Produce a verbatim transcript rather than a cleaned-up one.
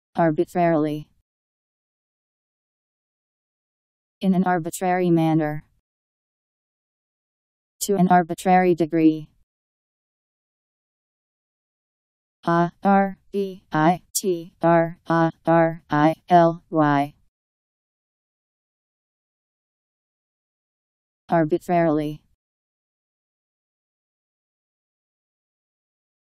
Arbitrarily. In an arbitrary manner. To an arbitrary degree. A R B I T R A R I L Y. Arbitrarily.